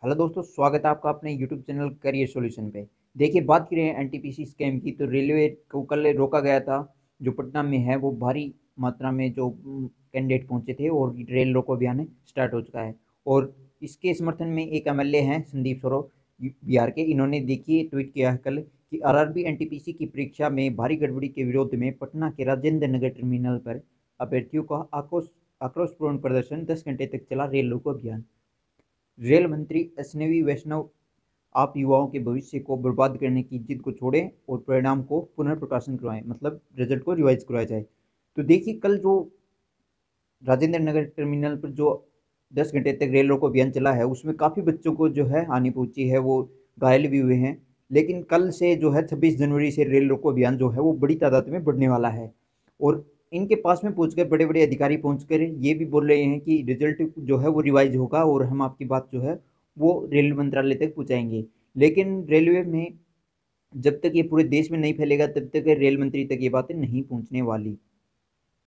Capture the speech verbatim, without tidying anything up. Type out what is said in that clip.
Hello दोस्तों, स्वागत है आपका अपने यूट्यूब चैनल करियर सॉल्यूशन पे। देखिए, बात करें एनटीपीसी स्कैम की तो रेलवे को कल रोका गया था। जो पटना में है वो भारी मात्रा में जो कैंडिडेट पहुंचे थे और रेल रोको अभियान स्टार्ट हो चुका है। और इसके समर्थन में एक एमएलए हैं संदीप सौरभ बिहार के। इन्होंने देखिए ट्वीट किया है कल कि आरआरबी एनटीपीसी की परीक्षा में भारी गड़बड़ी के विरोध में पटना के राजेंद्र नगर टर्मिनल पर अभ्यर्थियों का आक्रोश आक्रोशपूर्ण प्रदर्शन, दस घंटे तक चला रेल रोको अभियान। रेल मंत्री अश्विनी वैष्णव, आप युवाओं के भविष्य को बर्बाद करने की जिद को छोड़ें और परिणाम को पुनर्प्रकाशन करवाएं, मतलब रिजल्ट को रिवाइज करवाया जाए। तो देखिए, कल जो राजेंद्र नगर टर्मिनल पर जो दस घंटे तक रेल रोको अभियान चला है उसमें काफ़ी बच्चों को जो है हानि पहुंची है, वो घायल भी हुए हैं। लेकिन कल से जो है छब्बीस जनवरी से रेल रोको अभियान जो है वो बड़ी तादाद में बढ़ने वाला है। और इनके पास में पहुंचकर बड़े बड़े अधिकारी पहुंचकर ये भी बोल रहे हैं कि रिजल्ट जो है वो रिवाइज होगा और हम आपकी बात जो है वो रेल मंत्रालय तक पहुंचाएंगे। लेकिन रेलवे में जब तक ये पूरे देश में नहीं फैलेगा तब तक रेल मंत्री तक ये बातें नहीं पहुंचने वाली।